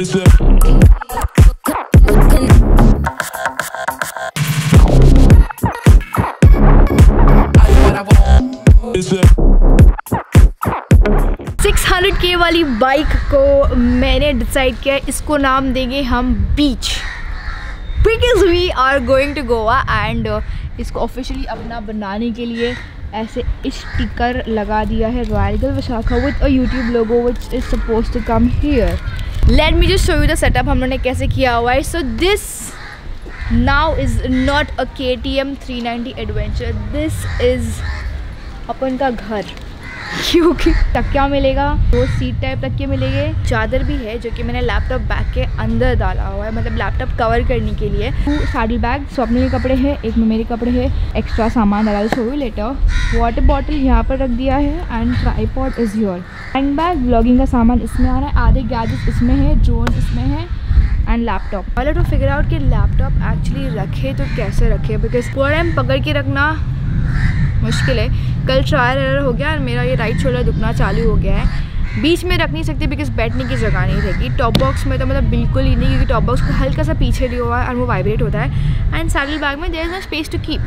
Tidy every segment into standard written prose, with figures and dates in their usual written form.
$600K वाली bike को मैंने डिसाइड किया, इसको नाम देंगे हम beach, because we are going to Goa. And इसको ऑफिशियली अपना बनाने के लिए ऐसे स्टिकर लगा दिया है royal Vishakha with a YouTube logo which is suppose to come here. Let me just show you the setup हम लोगों ने कैसे किया हुआ है। So this now is not a KTM 390 adventure, this is अपन का घर, क्योंकि तकिया मिलेगा, 2 सीट टाइप तकिए मिलेंगे, चादर भी है जो कि मैंने लैपटॉप बैग के अंदर डाला हुआ है, मतलब लैपटॉप कवर करने के लिए। 2 सैडल बैग, स्वप्न के कपड़े हैं, एक में मेरे कपड़े हैं, एक्स्ट्रा सामान डाला, show you later. Water bottle यहाँ पर रख दिया है and tripod is your. Hand bag, blogging का सामान इसमें आ रहा है, आधे गैजेट्स इसमें है, ड्रोन इसमें है एंड लैपटॉप। वाले टू फिगर आउट कि लैपटॉप एक्चुअली रखे तो कैसे रखे, बिकॉज पूरा टाइम पकड़ के रखना मुश्किल है। कल ट्रायल एरर हो गया और मेरा ये राइट शोल्डर दुखना चालू हो गया है। बीच में रख नहीं सकती बिकॉज बैठने की जगह नहीं रहेगी। टॉप बॉक्स में तो मतलब बिल्कुल ही नहीं, क्योंकि टॉप बॉक्स को हल्का सा पीछे लिया हुआ है और वो वाइब्रेट होता है। एंड सैडल बैग में there is no space to keep,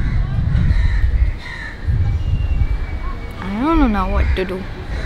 I don't know now what to do.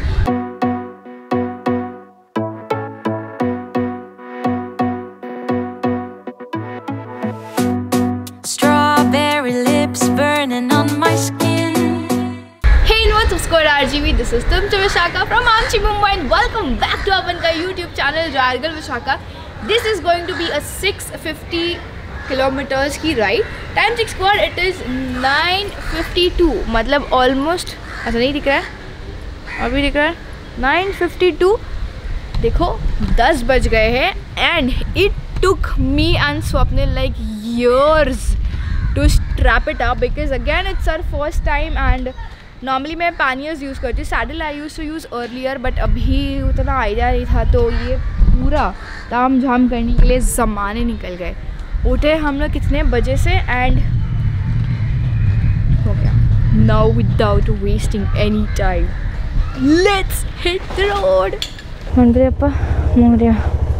RGV, this is तुमचे विशाखा from आमची Mumbai and welcome back to अपन का YouTube channel Raigarh Vishakha. This is going to be a 650 kilometers की ride. Time check squad it is 9:52, मतलब almost ऐसा नहीं दिख रहा है, अभी दिख रहा है 9:52। देखो 10 बज गए हैं and it took me and Swapnil like years to strap it up because again it's our first time and normally मैं पैनियर्स यूज़ करती हूँ, saddle I use to use earlier, but अभी उतना आइडिया नहीं था, तो ये पूरा ताम झाम करने के लिए ज़माने निकल गए। उठे हम लोग कितने बजे से एंड हो गया। Now without wasting any time let's hit the road. मंदिरप्पा मोरिया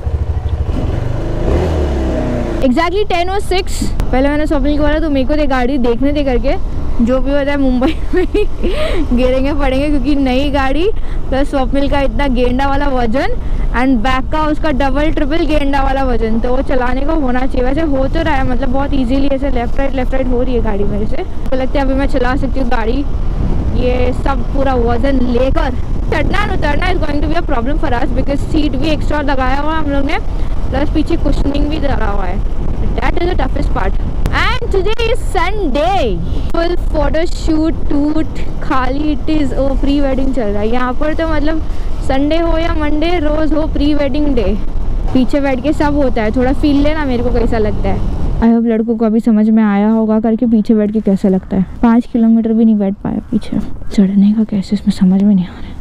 एग्जैक्टली 10:06। पहले मैंने स्वप्निल को बोला तो मेरे को दे गाड़ी देखने दे करके, जो भी होता है मुंबई में गिरेंगे पड़ेंगे, क्योंकि नई गाड़ी प्लस स्वप्निल का इतना गेंडा वाला वजन एंड बैक का उसका डबल ट्रिपल गेंडा वाला वजन, तो वो चलाने को होना चाहिए। वैसे हो तो रहा है, मतलब बहुत इजीली ऐसे लेफ्ट राइट हो रही है गाड़ी मेरे से, तो लगता है अभी मैं चला सकती हूँ गाड़ी। ये सब पूरा वजन लेकर चढ़ना एंड उतरना is going to be a problem for us because seat भी एक्स्ट्रा लगाया हुआ है हम लोग ने, प्लस पीछे कुशनिंग भी लगा हुआ है। That is the toughest part. And today is Sunday, full photo shoot खाली it is oh pre wedding चल रहा है यहाँ पर, तो मतलब संडे हो या मंडे रोज हो प्री वेडिंग डे। पीछे बैठ के सब होता है, थोड़ा फील लेना मेरे को कैसा लगता है। आई होप लड़कों को अभी समझ में आया होगा करके पीछे बैठ के कैसा लगता है। 5 किलोमीटर भी नहीं बैठ पाया पीछे, चढ़ने का कैसे इसमें समझ में नहीं आ रहा है।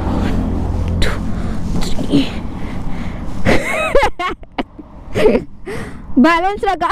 1 2 3 बैलेंस रखा।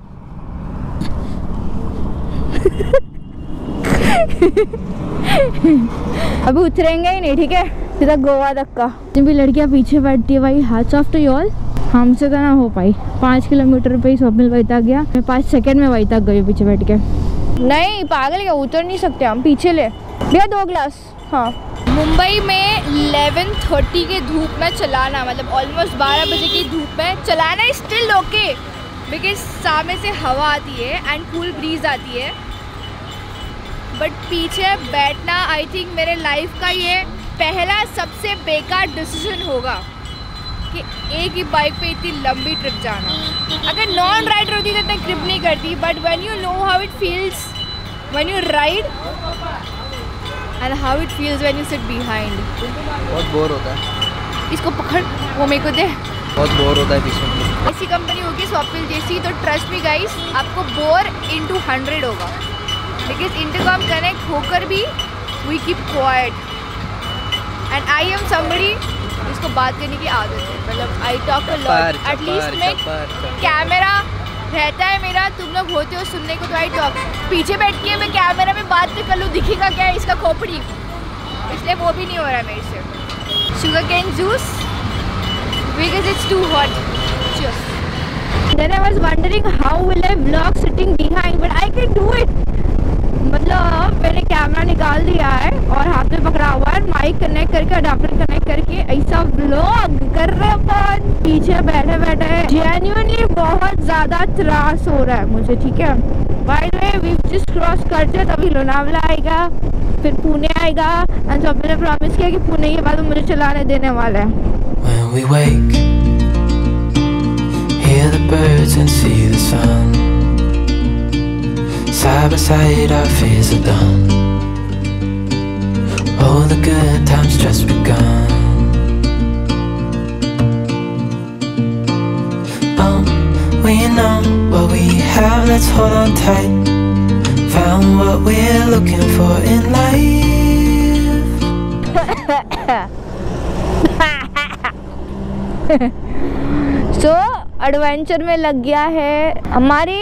अभी उतरेंगे ही नहीं, ठीक है, सीधा गोवा तक का। जब भी लड़कियां पीछे बैठती है भाई, hats off to you all, हमसे तो ना हो पाई। 5 किलोमीटर पे ही स्वप्निल वही तक गया, मैं 5 सेकंड में वही तक गई पीछे बैठ के। नहीं पागल क्या, उतर नहीं सकते हम, पीछे ले भैया 2 ग्लास। हाँ, मुंबई में 11:30 के धूप में चलाना, मतलब ऑलमोस्ट 12 बजे की धूप में चलाना इज स्टिल ओके बिकॉज सामने से हवा आती है एंड कूल ब्रीज आती है, बट पीछे बैठना आई थिंक मेरे लाइफ का ये पहला सबसे बेकार डिसीजन होगा कि एक ही बाइक पे इतनी लंबी ट्रिप जाना। अगर नॉन राइडर होती तो इतना ट्रिप नहीं करती, but when you know how it feels when you ride and how it feels when you sit behind, बहुत बोर होता है। इसको पकड़, वो मेरे को दे, बहुत बोर होता है पीछे। ऐसी कंपनी होगी स्वप्निल जैसी, तो ट्रस्ट मी गाइस आपको बोर इनटू 100 होगा बिकॉज इंटरकॉम कनेक्ट होकर भी we keep quiet and I am somebody इसको बात करने की आदत है, मतलब I talk a lot, at least मैं कैमरा रहता है मेरा, तुम लोग होते हो सुनने को, तो आई टॉक। पीछे बैठ के मैं कैमरा में बात भी कर लूँ, दिखेगा क्या है इसका खोपड़ी, इसलिए वो भी नहीं हो रहा है मेरे से। Sugar cane juice because it's too hot. Cheers. Then I was wondering how will I vlog sitting behind, but I can do it. मतलब मैंने कैमरा निकाल दिया है और हाथ में पकड़ा हुआ है, माइक कनेक्ट करके अडाप्टर कनेक्ट करके ऐसा व्लॉग कर रहे अपन पीछे बैठे बैठे। जेन्युइनली बहुत ज़्यादा त्रास हो रहा है मुझे, ठीक है। By the way we just cross करते तभी लोनावला आएगा, फिर पुणे आएगा एंड जब मैंने प्रॉमिस किया कि पुणे के बाद वो मुझे चलाने देने वाला है। When we wake, hear the birds and see the sun. Side by side our fears are done. All the good times just begun. We know what we have, let's hold on tight. Found what we're looking for in life. So adventure में लग गया है हमारे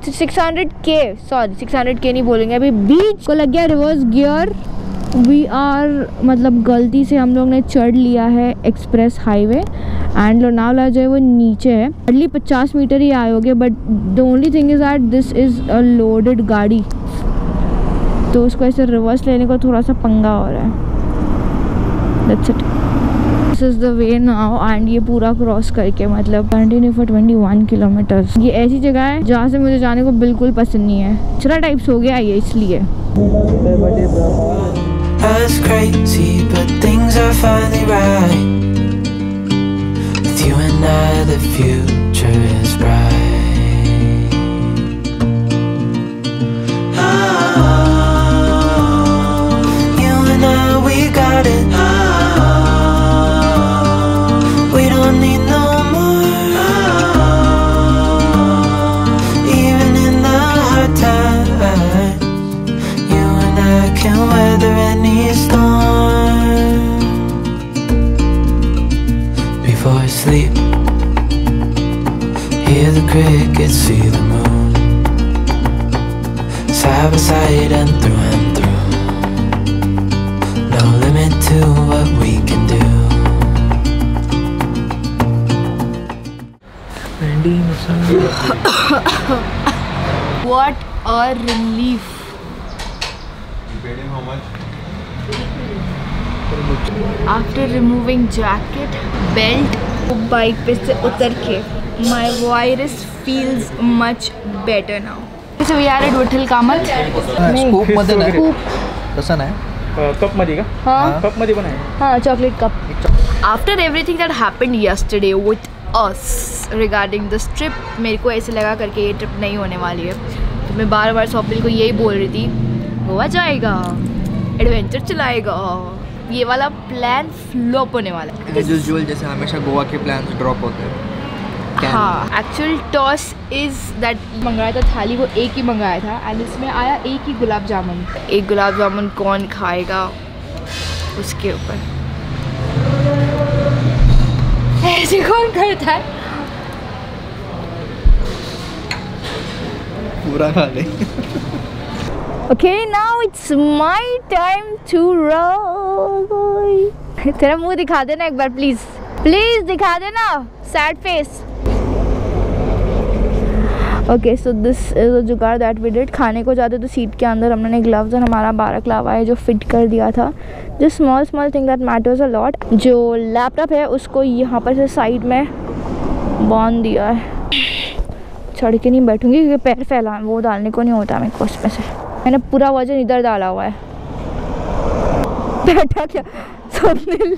600K नहीं बोलेंगे अभी, बीच को लग गया रिवर्स गियर। वी आर मतलब गलती से हम लोग ने चढ़ लिया है एक्सप्रेस हाईवे एंड लोनावला जो है वो नीचे है। हार्डली 50 मीटर ही आए होगे, but the only thing is that this is a loaded गाड़ी, तो उसको ऐसे रिवर्स लेने को थोड़ा सा पंगा हो रहा है। That's it, this is the way now. And ये पूरा क्रॉस करके मतलब कंटिन्यू फॉर 21 किलोमीटर्स। ये ऐसी जगह है जहाँ से मुझे जाने को बिल्कुल पसंद नहीं है, चरा टाइप्स हो गया ये इसलिए। It's crazy, but things are finally right. With you and I, the future is bright. Oh, you and I, we got it. We don't need no more. Even in the hard times, you and I can weather any storm. Before I sleep, hear the crickets, see the moon, side by side and through. No limit to what we can do. What a relief. How much? After removing jacket, belt, bike पे से उतर के my virus feels much better now. So we are at Vitthal Kamat. Scoop मध्ये नाही, तसं नाही, cup मध्ये का? हाँ कप मध्ये पण आहे. हाँ chocolate cup. After everything that happened yesterday with us regarding this trip, मेरे को ऐसे लगा करके ये ट्रिप नहीं होने वाली है, तो मैं बार बार स्वप्निल को यही बोल रही थी गोवा जाएगा, एडवेंचर चलाएगा, ये वाला प्लान फ्लॉप होने वाला है। एज यूजुअल जैसे हमेशा गोवा के प्लान्स ड्रॉप होते हैं। हाँ, एक्चुअल टॉस इज़ दैट मंगाया था थाली, वो एक ही मंगाया था एंड इसमें आया एक ही गुलाब जामुन। एक गुलाब जामुन कौन खाएगा उसके ऊपर, ऐसे कौन करता है? पूरा खा ले। Okay, now it's my time to roll. तेरा मुंह दिखा देना एक बार प्लीज, प्लीज दिखा देना, sad face. Okay so this is a jugaad that we did. खाने को जाते तो सीट के अंदर हमने ग्लव्स और हमारा बारकलावा है जो फिट कर दिया था। जो small small thing that matters a lot. जो लैपटॉप है उसको यहाँ पर से साइड में बांध दिया है। चढ़ के नहीं बैठूंगी क्योंकि पैर फैला वो डालने को नहीं होता मेरे को उसमें से। मैंने पूरा वजन इधर डाला हुआ है। बैठा क्या स्वप्निल?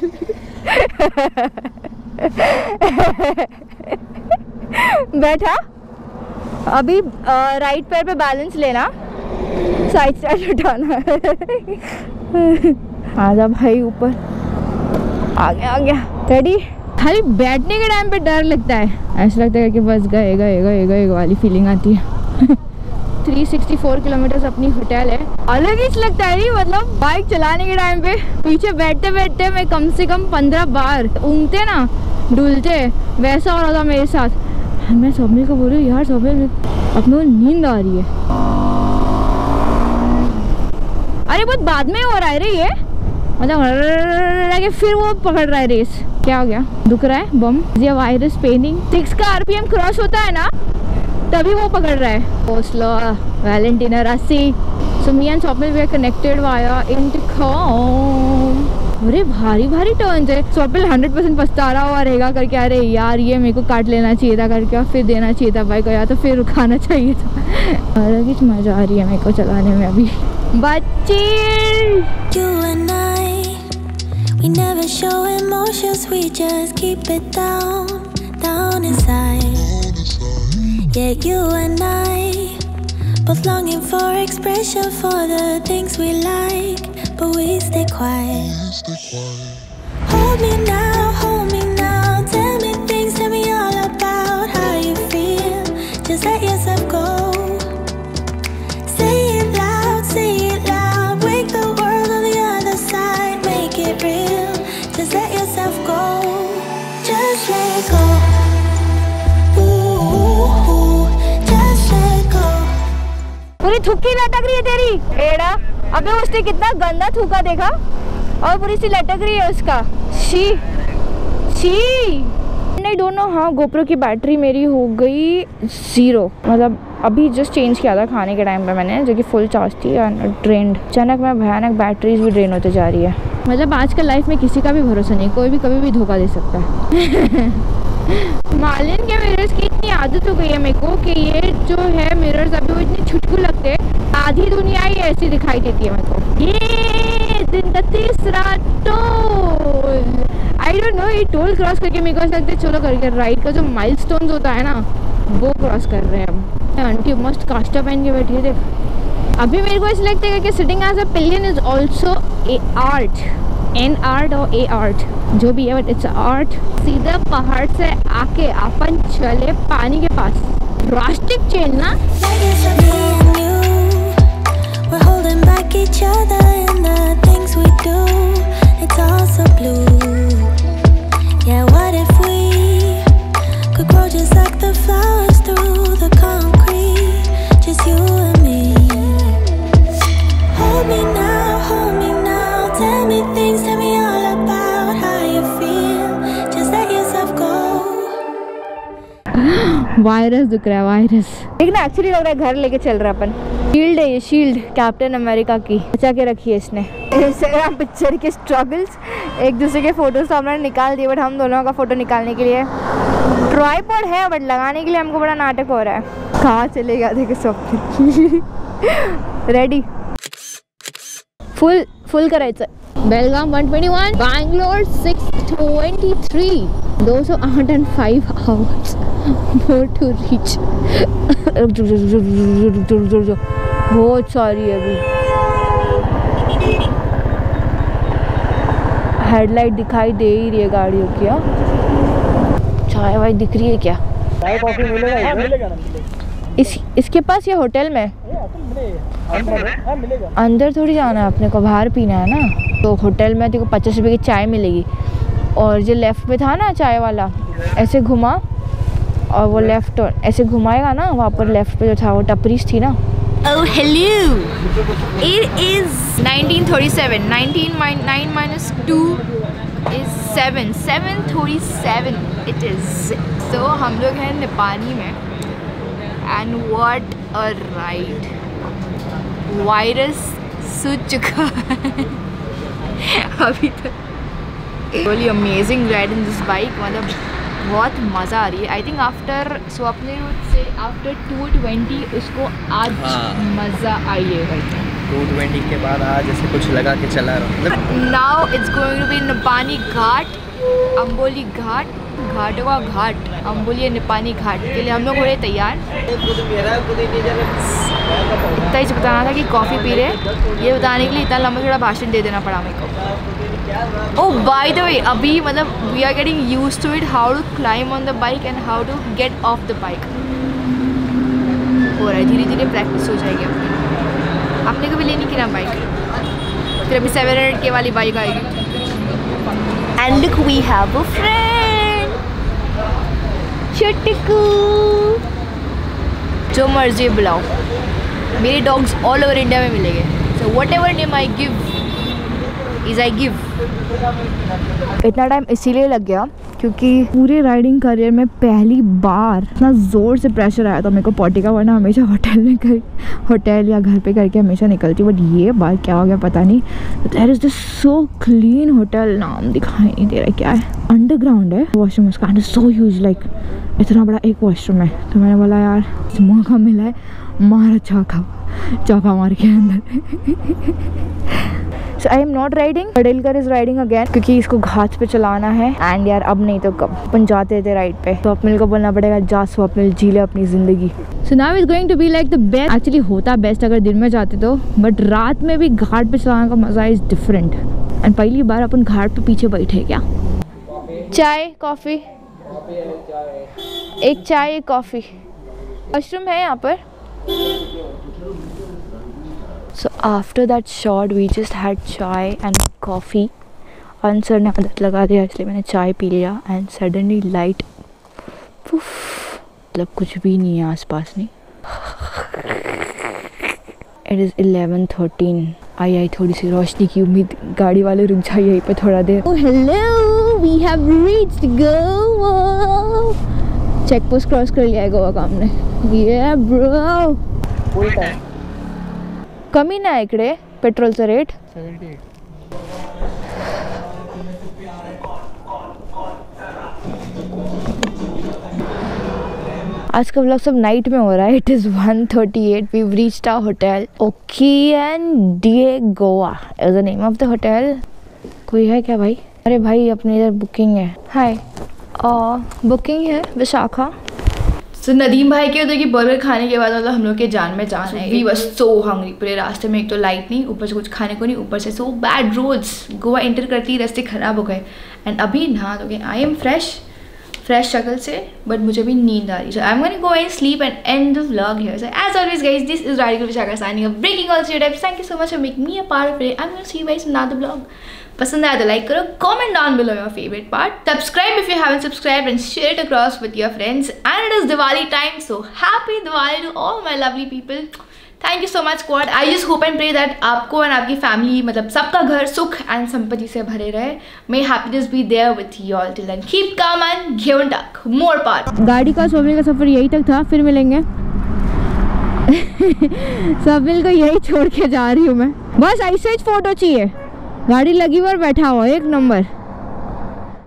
बैठा। अभी राइट पैर पे बैलेंस लेना, साइड साइड उठाना है। आजा भाई ऊपर, आ गया। रेडी? खाली बैठने के टाइम पे डर लगता है, ऐसा लगता है कि बस गए वाली फीलिंग आती है। 364 किलोमीटर अपनी होटल है। अलग ही लगता है, मतलब बाइक चलाने के टाइम पे पीछे बैठते बैठते मैं कम से कम 15 बार ऊँगते ना डुलते, वैसा हो रहा था मेरे साथ। मैं स्वप्निल को बोल रही हूँ यार स्वप्निल अपने नींद आ रही है। अरे बहुत बाद में हो रहा है रे ये। मतलब फिर वो पकड़ रहा है रेस। क्या हो गया? दुख रहा है? बम या वायरस पेनिंग 6 का RPM क्रॉस होता है ना, तभी वो पकड़ रहा है। ओस्लो वैलेंटीना राशि। So me and Swapnil we are connected via intercom. अरे भारी भारी टर्न्स है। स्वप्निल 100% पछता हुआ रहेगा करके, अरे यार ये मेरे को काट लेना चाहिए था करके, और फिर देना चाहिए था बाइक, या तो फिर रुकाना चाहिए था। अलग ही मजा आ रही है मेरे को चलाने में अभी। बच्चे You and I, we never show emotions, we just keep it down, down inside. Yeah, you and I, both longing for expression for the things we like, but we stay quiet. Hold me now, tell me things, tell me all about how you feel. Just let yourself go. Say it loud, wake the world on the other side, make it real. Just let yourself go, just let go. Ooh, just let go. पूरी थुक्की लटक रही है तेरी एड़ा। अबे उसने कितना गंदा थूका देखा, और पूरी सी लटक रही है उसका। शी नहीं दोनों। हाँ, गोप्रो की बैटरी मेरी हो गई 0, मतलब अभी जस्ट चेंज किया था खाने के टाइम पे मैंने, जो कि फुल चार्ज थी और ड्रेन्ड। अचानक में भयानक बैटरीज भी ड्रेन होते जा रही है। मतलब आजकल लाइफ में किसी का भी भरोसा नहीं, कोई भी कभी भी धोखा दे सकता है। मालिन के मिरर्स की इतनी आदत हो गई है मेरे को कि ये जो है मिरर्स अभी वो इतने छुटकू लगते हैं, आधी दुनिया ही ऐसी दिखाई देती है मेरे को। ये दिन का तीसरा टोल, आई डोंट नो, ये टोल क्रॉस करके मेरे को ऐसा लगता है चलो करके राइड का जो माइलस्टोन्स होता है ना, वो क्रॉस कर रहे हैं हम। आंटी मस्त कास्टा पहन के बैठी है देख। अभी मेरे को ऐसा लगता है कि sitting as a pillion is also a art, an art और ए आर्ट, जो भी है, बट इट्स आर्ट। सीधा पहाड़ से आके अपन चले पानी के पास, ड्रास्टिक चेंज ना। We're holding back each other in the things we do. It's all so blue. Yeah, what if we could grow just like the flowers through the concrete? Just you and me. Hold me now, tell me things, tell me all about how you feel. Just let yourself go. Virus दिख रहा है, virus देखना। Actually लग रहा है घर लेके चल रहा है अपन। शील्ड है ये, शील्ड कैप्टन अमेरिका की बचा के रखी है इसने। इंस्टाग्राम पिक्चर के स्ट्रगल्स, एक दूसरे के फोटोज तो हमने निकाल दिए, बट हम दोनों का फोटो निकालने के लिए ट्राइपॉड है, बट लगाने के लिए हमको बड़ा नाटक हो रहा है। कहाँ चलेगा देखे सब। रेडी, फुल करायचं। बेलगाम 121, Bangalore 623, 208 hours more to reach। बहुत सारी है अभी। हेडलाइट दिखाई दे ही रही है गाड़ियों की। चाय वाय दिख रही है क्या? चाय कॉफी मिलेगा? मिलेगा ना, इसके पास या होटल में? मिलेगा। अंदर थोड़ी जाना है अपने को, बाहर पीना है ना। तो होटल में तेको 50 रुपये की चाय मिलेगी, और जो लेफ्ट में था ना चाय वाला, ऐसे घुमा और वो लेफ्ट ऐसे घुमाएगा ना, वहाँ पर लेफ्ट पे जो था वो टपरीज थी ना। Oh hello, it is 1937, 9 minus 2 is 7, 7:37 it is। So हम लोग हैं नेपाली में, and what a ride। Virus सूझ चुका है अभी तक। really amazing ride in this bike, मतलब बहुत मज़ा आ रही है। आई थिंक आफ्टर स्वप्निल से आफ्टर 220 उसको आज मज़ा आई है भाई। 220 के बाद आज ऐसे कुछ लगा के चला रहा हूँ। Now it's going to be Nipani Ghat, Amboli Ghat, घाटवा घाट, अम्बोली नेपानी घाट के लिए हम लोग हो रहे तैयार। इतना ही बताना था कि कॉफ़ी पी रहे, ये बताने के लिए इतना लंबा थोड़ा भाषण दे देना पड़ा मेरे को। Oh by the way, अभी मतलब we are getting used to it, how to climb on the bike and how to get off the bike। हो रहा है, धीरे धीरे प्रैक्टिस हो जाएगी अपनी। आपने कभी लेनी की ना बाइक, फिर अभी 700K वाली बाइक आएगी। And look, we have a friend, चुटकू। जो मर्जी बुलाओ, मेरे डॉग्स ऑल ओवर इंडिया में मिलेंगे। So whatever name I give, is I give. इतना टाइम इसीलिए लग गया क्योंकि पूरे राइडिंग करियर में पहली बार इतना ज़ोर से प्रेशर आया था मेरे को पॉटी का, वरना हमेशा होटल या घर पे करके हमेशा निकलती, बट ये बार क्या हो गया पता नहीं। There is this so clean hotel, नाम दिखाई नहीं दे रहा क्या है, अंडरग्राउंड है वॉशरूम उसका, एंड सो ह्यूज, लाइक इतना बड़ा एक वॉशरूम है। तो मैंने बोला यार मौका मिला है, मारा चौका मार के अंदर। So I am not riding, Padilkar is riding again क्योंकि इसको घाट पे चलाना है, एंड यार अब नहीं तो कब, अपन जाते थे राइड पे, तो स्वप्निल को बोलना पड़ेगा जा स्वप्निल जी ले अपनी ज़िंदगी। So now is going to be like the best, actually होता बेस्ट अगर दिन में जाते तो, बट रात में भी घाट पे चलाने का मज़ा इज़ डिफरेंट। एंड पहली बार अपन घाट पे पीछे बैठे क्या। चाय कॉफ़ी, एक चाय एक कॉफ़ी, वॉशरूम है यहाँ पर। So after that shot we just had chai and coffee. Sir ने आदत लगा दिया इसलिए मैंने चाय पी लिया, एंड सडनली लाइट, मतलब कुछ भी नहीं है आसपास नहीं। It is 11:13। आई थोड़ी सी रोशनी की उम्मीद, गाड़ी वाले रुक जाए यहीं पे थोड़ा देर। Oh hello, we have reached Goa। Check post cross कर लिया है गोवा का हमने। Yeah bro। कमी ना इकडे पेट्रोलचं रेट 78। आज का व्लॉग सब नाइट में हो रहा है। It is 1:38। We reached our hotel, OKN DA Goa is the name of the hotel. कोई है क्या भाई? अरे भाई अपने इधर बुकिंग है। हाय, बुकिंग है विशाखा। तो नदीम भाई के उधर की बर्गर खाने के बाद मतलब हम लोग के जान में जान है। We was so hungry. पूरे रास्ते में एक तो लाइट नहीं, ऊपर से कुछ खाने को नहीं, ऊपर से so bad roads. Goa enter करती ही रास्ते ख़राब हो गए, एंड अभी नहा दोगे। आई एम फ्रेश शक्ल से, बट मुझे भी नींद आ रही है। So I am going to go and sleep and end the vlog here. So as always guys, this is Radhika Vishakha signing off, breaking all stereotypes. Thank you so much for making me a part of it. I am going to see you guys in another vlog. पसंद आया तो like करो, comment down below your favourite part, subscribe if you haven't subscribed, and share it across with your friends. And it is Diwali time, so happy Diwali to all my lovely people. Thank you so much squad. I just hope and pray that आपको and आपकी family, मतलब सबका घर सुख and संपत्ति से भरे रहे। May happiness be there with you all. Till then keep calm and घेवन टक मोर पार्ट। गाड़ी का सोबिल का सफ़र यही तक था, फिर मिलेंगे। सोबिल को यही छोड़ के जा रही हूँ मैं, बस ऐसे ही फोटो चाहिए। गाड़ी लगी हुई और बैठा हुआ एक नंबर।